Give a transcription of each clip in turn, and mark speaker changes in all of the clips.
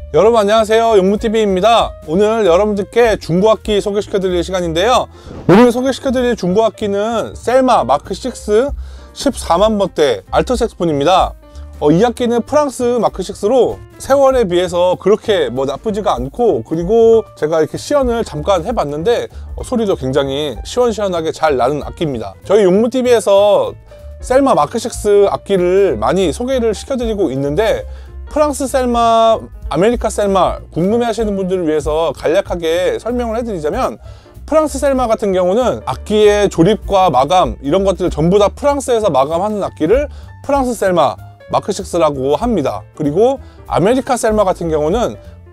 Speaker 1: 여러분 안녕하세요, 용무TV입니다. 오늘 여러분들께 중고악기 소개시켜 드릴 시간인데요, 오늘 소개시켜 드릴 중고악기는 셀마 마크 6 14만 번대 알토 색스폰입니다. 이 악기는 프랑스 마크 6로 세월에 비해서 그렇게 나쁘지가 않고, 그리고 제가 이렇게 시연을 잠깐 해봤는데 소리도 굉장히 시원시원하게 잘 나는 악기입니다. 저희 용무TV에서 셀마 마크 6 악기를 많이 소개를 시켜드리고 있는데, 프랑스 셀마, 아메리카 셀마 궁금해 하시는 분들을 위해서 간략하게 설명을 해드리자면, 프랑스 셀마 같은 경우는 악기의 조립과 마감 이런 것들을 전부 다 프랑스에서 마감하는 악기를 프랑스 셀마 마크 6라고 합니다. 그리고 아메리카 셀마 같은 경우는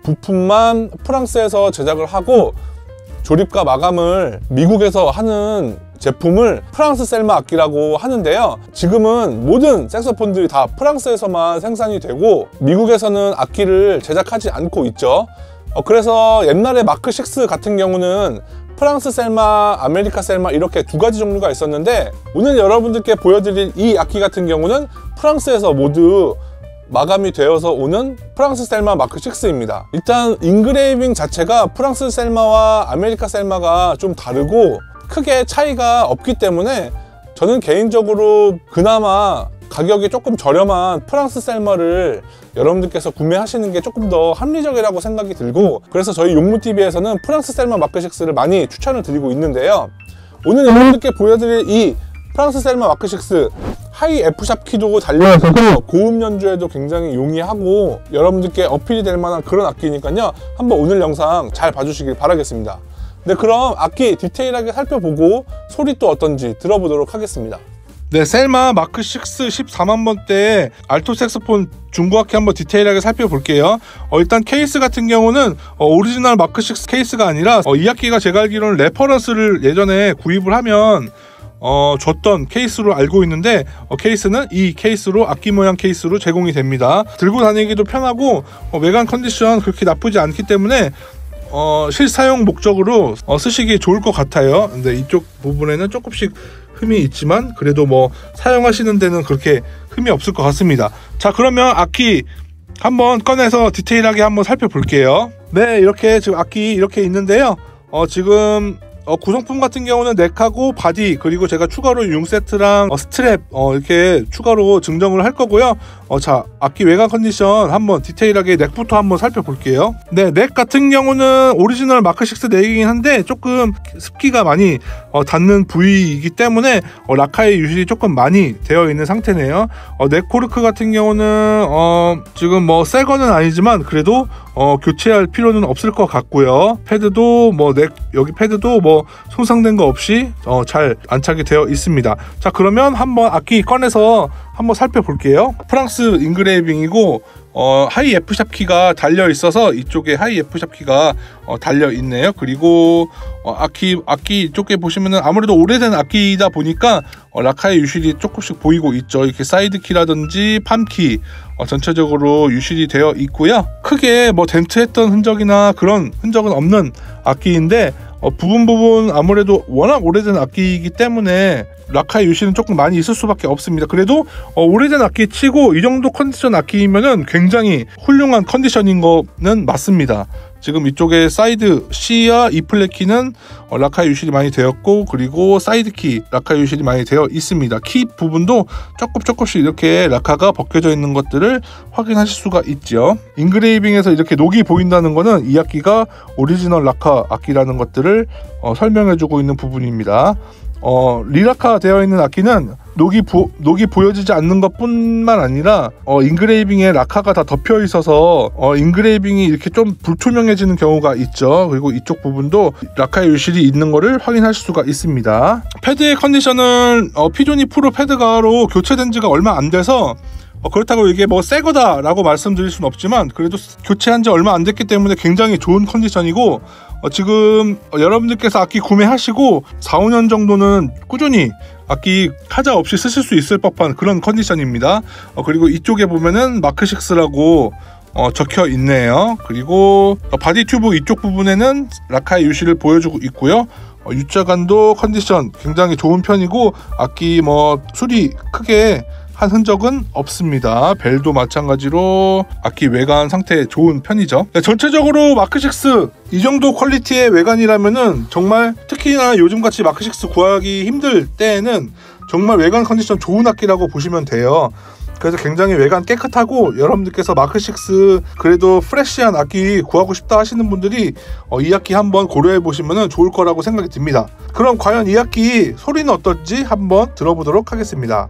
Speaker 1: 부품만 프랑스에서 제작을 하고 조립과 마감을 미국에서 하는 제품을 프랑스 셀마 악기라고 하는데요, 지금은 모든 색소폰들이 다 프랑스에서만 생산이 되고 미국에서는 악기를 제작하지 않고 있죠. 그래서 옛날에 마크 6 같은 경우는 프랑스 셀마, 아메리카 셀마 이렇게 두 가지 종류가 있었는데, 오늘 여러분들께 보여드릴 이 악기 같은 경우는 프랑스에서 모두 마감이 되어서 오는 프랑스 셀마 마크 6입니다. 일단 인그레이빙 자체가 프랑스 셀마와 아메리카 셀마가 좀 다르고 크게 차이가 없기 때문에 저는 개인적으로 그나마 가격이 조금 저렴한 프랑스 셀마를 여러분들께서 구매하시는 게 조금 더 합리적이라고 생각이 들고, 그래서 저희 용무TV에서는 프랑스 셀마 마크 6를 많이 추천을 드리고 있는데요, 오늘 여러분들께 보여드릴 이 프랑스 셀마 마크 6 하이 F샵 키도 달려있어서 고음 연주에도 굉장히 용이하고 여러분들께 어필이 될 만한 그런 악기니까요, 한번 오늘 영상 잘 봐주시길 바라겠습니다. 네, 그럼 악기 디테일하게 살펴보고 소리 또 어떤지 들어보도록 하겠습니다. 네, 셀마 마크 6 14만 번대 알토 색소폰 중고악기 한번 디테일하게 살펴볼게요. 일단 케이스 같은 경우는 오리지널 마크 6 케이스가 아니라 이 악기가 제가 알기로는 레퍼런스를 예전에 구입을 하면 줬던 케이스로 알고 있는데, 케이스는 이 케이스로, 악기 모양 케이스로 제공이 됩니다. 들고 다니기도 편하고 외관 컨디션 그렇게 나쁘지 않기 때문에 실사용 목적으로 쓰시기 좋을 것 같아요. 근데 이쪽 부분에는 조금씩 흠이 있지만 그래도 사용하시는 데는 그렇게 흠이 없을 것 같습니다. 자, 그러면 악기 한번 꺼내서 디테일하게 한번 살펴볼게요. 네, 이렇게 지금 악기 이렇게 있는데요, 지금 구성품 같은 경우는 넥하고 바디, 그리고 제가 추가로 융 세트랑 스트랩 이렇게 추가로 증정을 할 거고요. 자, 악기 외관 컨디션 한번 디테일하게 넥부터 한번 살펴볼게요. 네, 넥 같은 경우는 오리지널 마크 6 넥이긴 한데 조금 습기가 많이 닿는 부위이기 때문에 라카의 유실이 조금 많이 되어 있는 상태네요. 넥 코르크 같은 경우는 지금 새 거는 아니지만 그래도 교체할 필요는 없을 것 같고요. 패드도 넥 여기 패드도 손상된 거 없이 잘 안착이 되어 있습니다. 자, 그러면 한번 악기 꺼내서 한번 살펴볼게요. 프랑스 인그레이빙이고 하이 F샵 키가 달려 있어서 이쪽에 하이 F샵 키가 달려 있네요. 그리고 악기 이쪽에 보시면은 아무래도 오래된 악기이다 보니까 라카의 유실이 조금씩 보이고 있죠. 이렇게 사이드 키라든지 팜키 전체적으로 유실이 되어 있고요. 크게 덴트했던 흔적이나 그런 흔적은 없는 악기인데, 부분 아무래도 워낙 오래된 악기이기 때문에 라카의 유실은 조금 많이 있을 수밖에 없습니다. 그래도 오래된 악기 치고 이 정도 컨디션 악기이면은 굉장히 훌륭한 컨디션인 거는 맞습니다. 지금 이쪽에 사이드 C와 E 플랫 키는 라카의 유실이 많이 되었고, 그리고 사이드 키 라카의 유실이 많이 되어 있습니다. 키 부분도 조금씩 이렇게 라카가 벗겨져 있는 것들을 확인하실 수가 있죠. 인그레이빙에서 이렇게 녹이 보인다는 것은 이 악기가 오리지널 라카 악기라는 것들을 설명해주고 있는 부분입니다. 리라카 되어 있는 악기는 녹이 보여지지 않는 것 뿐만 아니라 인그레이빙에 라카가 다 덮여 있어서 인그레이빙이 이렇게 좀 불투명해지는 경우가 있죠. 그리고 이쪽 부분도 라카의 유실이 있는 것을 확인하실 수가 있습니다. 패드의 컨디션은 피조니 프로 패드가로 교체된 지가 얼마 안 돼서 그렇다고 이게 새 거다 라고 말씀드릴 수는 없지만 그래도 교체한 지 얼마 안 됐기 때문에 굉장히 좋은 컨디션이고, 지금 여러분들께서 악기 구매하시고 4, 5년 정도는 꾸준히 악기 하자 없이 쓰실 수 있을 법한 그런 컨디션입니다. 그리고 이쪽에 보면은 마크 6라고 적혀 있네요. 그리고 바디 튜브 이쪽 부분에는 라카의 유실을 보여주고 있고요. U자간도 컨디션 굉장히 좋은 편이고, 악기 수리 크게 한 흔적은 없습니다. 벨도 마찬가지로 악기 외관 상태 좋은 편이죠. 네, 전체적으로 마크6 이 정도 퀄리티의 외관이라면은 정말 특히나 요즘같이 마크6 구하기 힘들 때에는 정말 외관 컨디션 좋은 악기라고 보시면 돼요. 그래서 굉장히 외관 깨끗하고 여러분들께서 마크6 그래도 프레쉬한 악기 구하고 싶다 하시는 분들이 이 악기 한번 고려해 보시면 좋을 거라고 생각이 듭니다. 그럼 과연 이 악기 소리는 어떨지 한번 들어보도록 하겠습니다.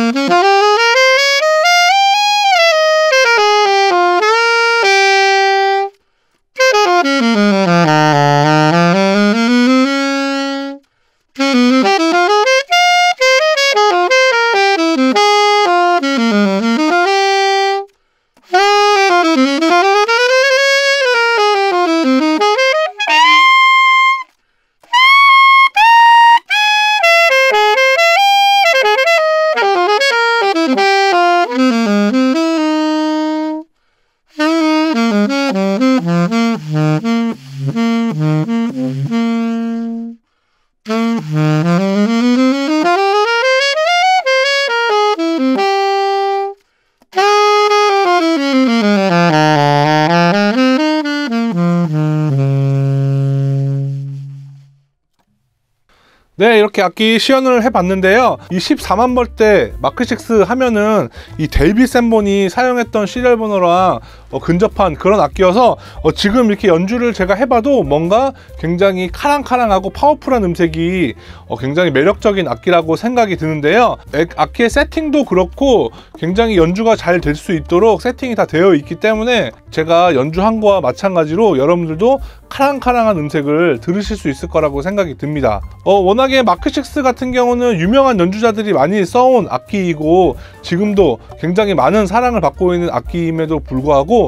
Speaker 1: 네, 이렇게 악기 시연을 해봤는데요. 이 14만 벌대 마크6 하면은 이 델비 샌본이 사용했던 시리얼 번호랑 근접한 그런 악기여서 지금 이렇게 연주를 제가 해봐도 뭔가 굉장히 카랑카랑하고 파워풀한 음색이 굉장히 매력적인 악기라고 생각이 드는데요. 악기의 세팅도 그렇고 굉장히 연주가 잘 될 수 있도록 세팅이 다 되어 있기 때문에 제가 연주한 거와 마찬가지로 여러분들도 카랑카랑한 음색을 들으실 수 있을 거라고 생각이 듭니다. 워낙에 마크6 같은 경우는 유명한 연주자들이 많이 써온 악기이고 지금도 굉장히 많은 사랑을 받고 있는 악기임에도 불구하고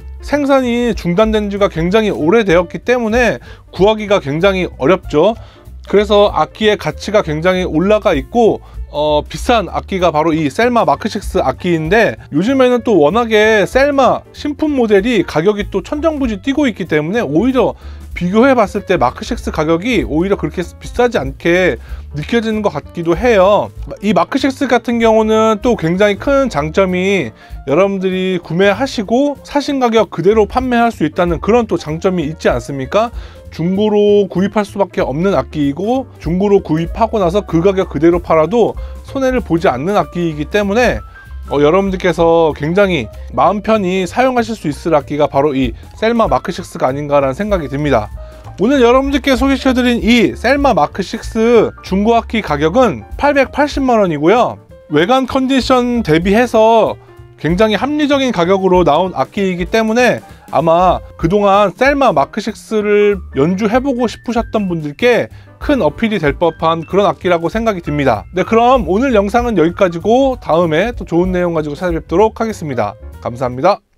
Speaker 1: 생산이 중단된 지가 굉장히 오래되었기 때문에 구하기가 굉장히 어렵죠. 그래서 악기의 가치가 굉장히 올라가 있고 비싼 악기가 바로 이 셀마 마크6 악기인데 요즘에는 또 워낙에 셀마 신품 모델이 가격이 또 천정부지 뛰고 있기 때문에 오히려 비교해 봤을 때 마크6 가격이 오히려 그렇게 비싸지 않게 느껴지는 것 같기도 해요. 이 마크6 같은 경우는 또 굉장히 큰 장점이 여러분들이 구매하시고 사신 가격 그대로 판매할 수 있다는 그런 또 장점이 있지 않습니까? 중고로 구입할 수밖에 없는 악기이고 중고로 구입하고 나서 그 가격 그대로 팔아도 손해를 보지 않는 악기이기 때문에 여러분들께서 굉장히 마음 편히 사용하실 수 있을 악기가 바로 이 셀마 마크6가 아닌가라는 생각이 듭니다. 오늘 여러분들께 소개시켜드린 이 셀마 마크6 중고악기 가격은 880만원이고요 외관 컨디션 대비해서 굉장히 합리적인 가격으로 나온 악기이기 때문에 아마 그동안 셀마 마크6를 연주해보고 싶으셨던 분들께 큰 어필이 될 법한 그런 악기라고 생각이 듭니다. 네, 그럼 오늘 영상은 여기까지고 다음에 또 좋은 내용 가지고 찾아뵙도록 하겠습니다. 감사합니다.